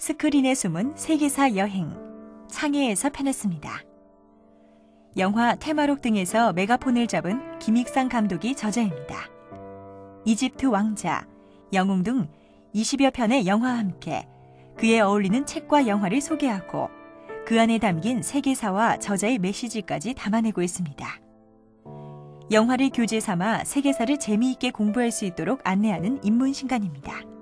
스크린에 숨은 세계사 여행, 창해에서 편했습니다. 영화 테마록 등에서 메가폰을 잡은 김익상 감독이 저자입니다. 이집트 왕자, 영웅 등 20여 편의 영화와 함께 그에 어울리는 책과 영화를 소개하고 그 안에 담긴 세계사와 저자의 메시지까지 담아내고 있습니다. 영화를 교재 삼아 세계사를 재미있게 공부할 수 있도록 안내하는 인문신간입니다.